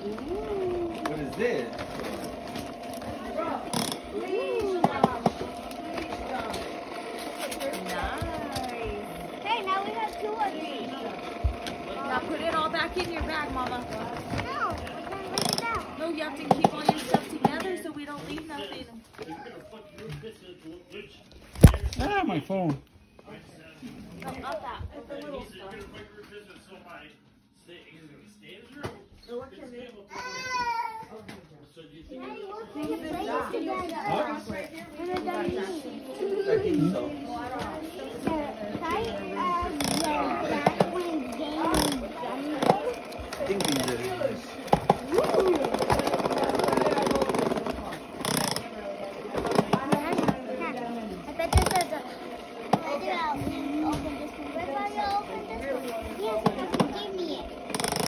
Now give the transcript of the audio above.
What is this? Hey, now we have 2 of these. Now put it all back in your bag, Mama. No, we're gonna bring it down. No, you have to keep all your stuff together so we don't leave nothing. Ah, my phone. No, not that. Put the little stuff. I think so.